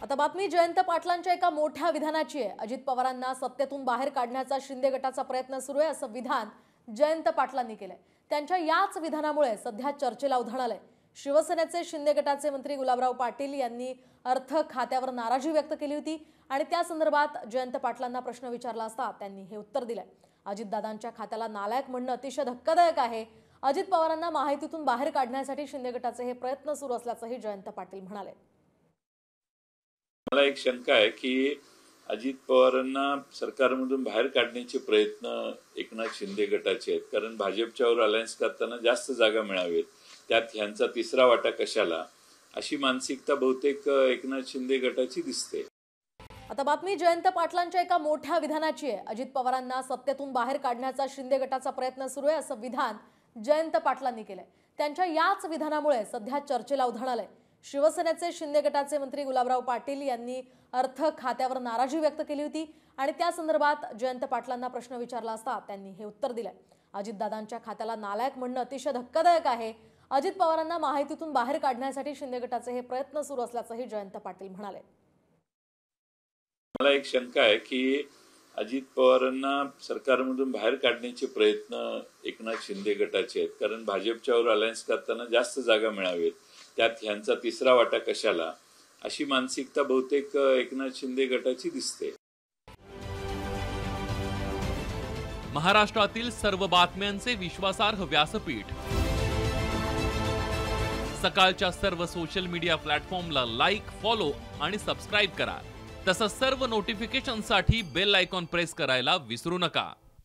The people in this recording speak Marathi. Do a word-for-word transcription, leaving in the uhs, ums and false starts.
आता बातमी जयंत पाटलांच्या एका मोठ्या विधानाची आहे। अजित पवारांना सत्तेतून बाहेर काढण्याचा शिंदे गटाचा प्रयत्न सुरू आहे असं विधान जयंत पाटलांनी केलंय। त्यांच्या याच विधानामुळे सध्या चर्चेला उधाण आलंय। शिवसेनेचे शिंदे गटाचे मंत्री गुलाबराव पाटील यांनी अर्थ खात्यावर नाराजी व्यक्त केली होती आणि त्या संदर्भात जयंत पाटलांना प्रश्न विचारला असता त्यांनी हे उत्तर दिलंय। अजितदादांच्या खात्याला नालायक म्हणणं अतिशय धक्कादायक आहे। अजित पवारांना माहितीतून बाहेर काढण्यासाठी शिंदे गटाचे हे प्रयत्न सुरू असल्याचंही जयंत पाटील म्हणाले। मला एक शंका आहे की अजित पवारांना सरकारमधून बाहेर काढण्याचे प्रयत्न एकनाथ शिंदे गटाचे आहेत, कारण भाजपच्यावर अलायन्स करताना जास्त जागा मिळावेत, त्यात ह्यांचा तिसरा वाटा कशाला, अशी मानसिकता बहुतेक एकनाथ शिंदे गटाची दिसते। आता बातमी जयंत पाटलांच्या एका मोठ्या विधानाची आहे। अजित पवारांना सत्तेतून बाहेर काढण्याचा शिंदे गटाचा प्रयत्न सुरू आहे असं विधान जयंत पाटलांनी केलंय। त्यांच्या याच विधानामुळे सध्या चर्चेला उधाण आलंय। शिवसेनेचे शिंदे गटाचे मंत्री गुलाबराव पाटील यांनी अर्थ खात्यावर नाराजी व्यक्त केली होती आणि त्या संदर्भात जयंत पाटलांना प्रश्न विचारला असता त्यांनी हे उत्तर दिलंय। अजितदादांच्या खात्याला नालायक म्हणणं अतिशय धक्कादायक आहे। अजित पवारांना माहितीतून बाहेर काढण्यासाठी शिंदे गटाचे हे प्रयत्न सुरू असल्याचंही जयंत पाटील म्हणाले। मला एक शंका आहे की अजित पवारांना सरकारमधून बाहेर काढण्याचे प्रयत्न एकनाथ शिंदे गटाचे आहेत, कारण भाजपच्यावर अलायन्स करताना जास्त जागा मिळावेत, त्यात ह्यांचा तिसरा वाटा कशाला, अशी मानसिकता बहुतेक एकनाथ शिंदे गटाची दिसते। महाराष्ट्रातील सर्व बातम्यांचे विश्वासार्ह व्यासपीठ, सकाळच्या सर्व सोशल मीडिया प्लॅटफॉर्मला लाईक, फॉलो आणि सबस्क्राईब करा। तसंच सर्व नोटिफिकेशनसाठी बेल आयकॉन प्रेस करायला विसरू नका।